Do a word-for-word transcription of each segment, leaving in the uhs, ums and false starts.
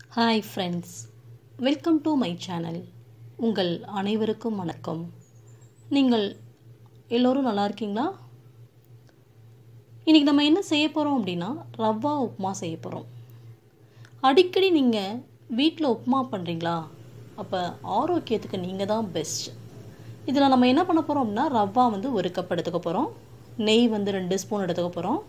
Hi friends, welcome to my channel. உங்கள் அனைவருக்கும் வணக்கம். நீங்கள் எல்லோரும் நல்லா இருக்கீங்களா? இன்னைக்கு நம்ம என்ன செய்ய போறோம் அப்படினா ரவா உப்புமா செய்ய போறோம். அடிக்கடி நீங்க வீட்ல உப்புமா பண்றீங்களா? அப்ப ஆரோக்கியத்துக்கு நீங்க தான் பெஸ்ட். இதல நம்ம என்ன பண்ண போறோம் அப்படினா ரவா வந்து ஒரு கப் எடுத்துக்க போறோம். நெய் வந்து ரெண்டு ஸ்பூன் எடுத்துக்க போறோம்.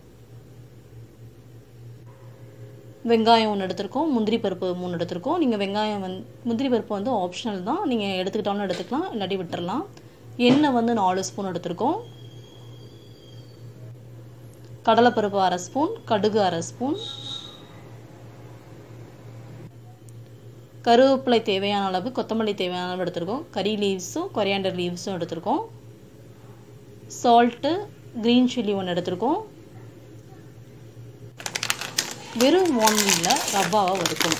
வெங்காயம் ஒன்று எடுத்துருக்கோம், முந்திரி பருப்பு மூணு எடுத்துருக்கோம். நீங்கள் வெங்காயம் வந்து முந்திரி பருப்பு வந்து ஆப்ஷனல் தான், நீங்கள் எடுத்துக்கிட்டாலும் எடுத்துக்கலாம், இல்லாட்டி விட்டுறலாம். எண்ணெய் வந்து நாலு ஸ்பூன் எடுத்துருக்கோம். கடலைப்பருப்பு அரை ஸ்பூன், கடுகு அரை ஸ்பூன், கருவேப்பிலை தேவையான அளவு, கொத்தமல்லி தேவையான அளவு எடுத்துருக்கோம். கறி லீவ்ஸும் கொரியாண்டர் லீவ்ஸும் எடுத்துருக்கோம். சால்ட்டு, க்ரீன் சில்லி ஒன்று எடுத்துருக்கோம். வெறும் வானலியில் ரவாவை வறுக்கணும்.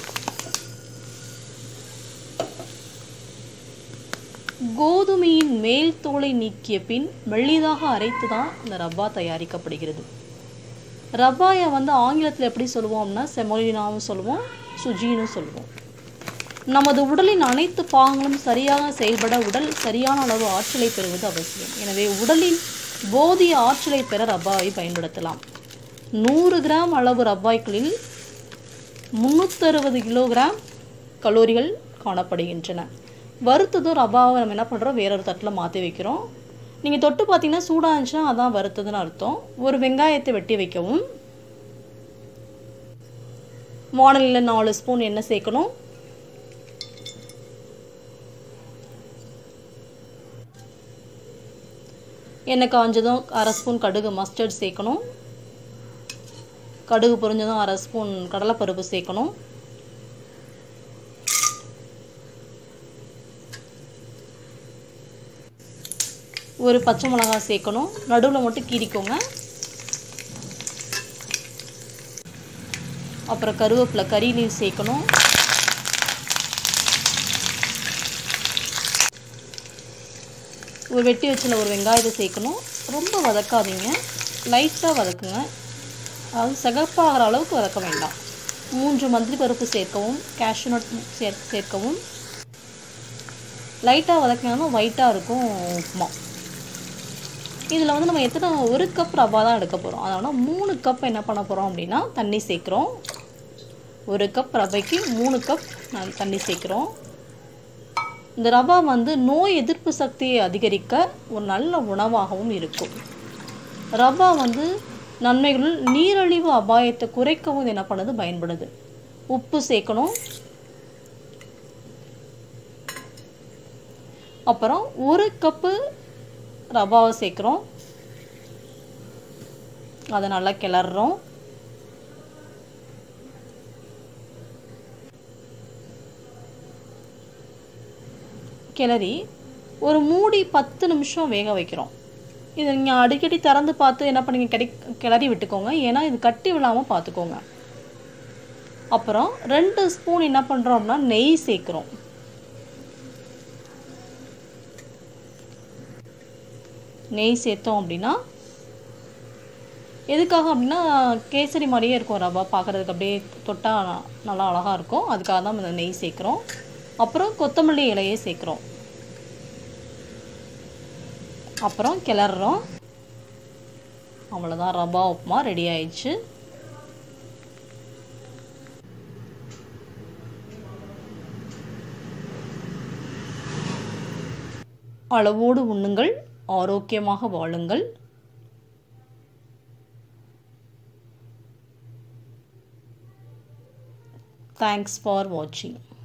கோதுமையின் மேல் தோலை நீக்கிய பின் மெல்லிதாக அரைத்து தான் இந்த ரவா தயாரிக்கப்படுகிறது. ரவாயை வந்து ஆங்கிலத்தில் எப்படி சொல்லுவோம்னா செமோலினாவும் சொல்லுவோம், சுஜின்னு சொல்லுவோம். நமது உடலின் அனைத்து பாகங்களும் சரியாக செயல்பட உடல் சரியான அளவு ஆற்றலை பெறுவது அவசியம். எனவே உடலின் போதிய ஆற்றலை பெற ரவாவை பயன்படுத்தலாம். நூறு கிராம் அளவு ரவாய்களில் முந்நூற்றி அறுபது கிலோகிராம் கலோரிகள் காணப்படுகின்றன. வறுத்ததும் ரவாவை நம்ம என்ன பண்ணுறோம், வேறொரு தட்டில் மாற்றி வைக்கிறோம். நீங்கள் தொட்டு பார்த்தீங்கன்னா சூடாக இருந்துச்சுன்னா அதான் வறுத்ததுன்னு அர்த்தம். ஒரு வெங்காயத்தை வெட்டி வைக்கவும். வானலியில் நாலு ஸ்பூன் எண்ணெய் சேர்க்கணும். எண்ணெய் காஞ்சதும் அரை ஸ்பூன் கடுகு மஸ்டர்ட் சேர்க்கணும். கடுகு பொரிஞ்சதும் அரை ஸ்பூன் கடலைப்பருப்பு சேர்க்கணும். ஒரு பச்சை மிளகாய் சேர்க்கணும். நடுவில் மட்டும் கீறிக்கோங்க. அப்புறம் கருவேப்பிலை கறி லீவ் சேர்க்கணும். ஒரு வெட்டி வச்சில் ஒரு வெங்காயத்தை சேர்க்கணும். ரொம்ப வதக்காதீங்க, லைட்டாக வதக்குங்க. அது சிகப்பாகிற அளவுக்கு வதக்க வேண்டாம். மூன்று மந்திரி பருப்பு சேர்க்கவும், கேஷ்யூ நட் சேர் சேர்க்கவும். லைட்டாக வதக்கினாலும் ஒயிட்டாக இருக்கும் உப்புமா. இதில் வந்து நம்ம எத்தனை ஒரு கப் ரவா தான் எடுக்க போகிறோம். அதனால் மூணு கப் என்ன பண்ண போகிறோம் அப்படின்னா தண்ணி சேர்க்குறோம். ஒரு கப் ரவைக்கு மூணு கப் தண்ணி சேர்க்குறோம். இந்த ரவா வந்து நோய் எதிர்ப்பு சக்தியை அதிகரிக்க ஒரு நல்ல உணவாகவும் இருக்கும். ரவா வந்து நன்மைகளுள் நீரிழிவு அபாயத்தை குறைக்கவும் என்ன பண்ணுது பயன்படுது. உப்பு சேர்க்கணும். அப்புறம் ஒரு கப்பு ரவாவை சேர்க்குறோம். அதை நல்லா கிளறோம். கிளறி ஒரு மூடி பத்து நிமிஷம் வேக வைக்கிறோம். இதை நீங்கள் அடிக்கடி திறந்து பார்த்து என்ன பண்ணீங்க கிடை கிளறி விட்டுக்கோங்க, ஏன்னா இது கட்டி விழாமல் பார்த்துக்கோங்க. அப்புறம் ரெண்டு ஸ்பூன் என்ன பண்ணுறோம் அப்படின்னா நெய் சேர்க்குறோம். நெய் சேர்த்தோம் அப்படின்னா எதுக்காக அப்படின்னா கேசரி மாதிரியே இருக்கும் ரவா, பார்க்குறதுக்கு அப்படியே தொட்டால் நல்லா அழகாக இருக்கும். அதுக்காக தான் இந்த நெய் சேர்க்குறோம். அப்புறம் கொத்தமல்லி இலையை சேர்க்குறோம். அப்புறம் கிளறோம். அவ்வளோதான், ரவா உப்புமா ரெடி ஆயிடுச்சு. அளவோடு உண்ணுங்கள், ஆரோக்கியமாக வாழுங்கள். Thanks for watching.